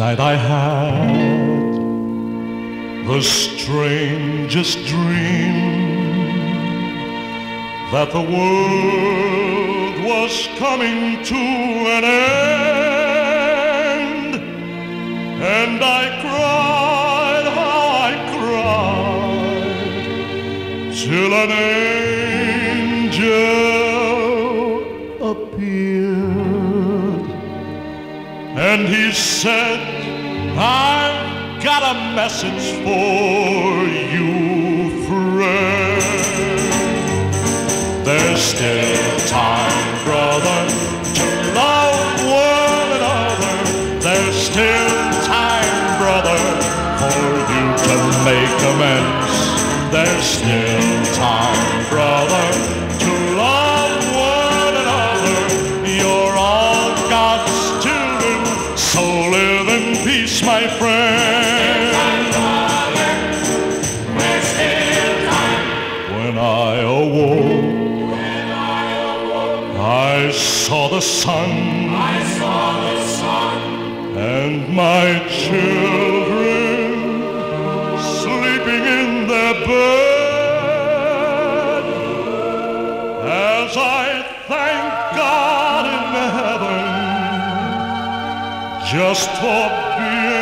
night I had the strangest dream that the world was coming to an end, and I cried, how I cried, till an angel appeared, and he said, I've got a message for you, friend. There's still time, brother, to love one another. There's still time, brother, for you to make amends. There's still time, brother, to love one another. You're all God's children, so live in peace, my friend. We're still time. When I awoke, I saw the sun, and my children sleeping in their bed, as I thank God in heaven just for being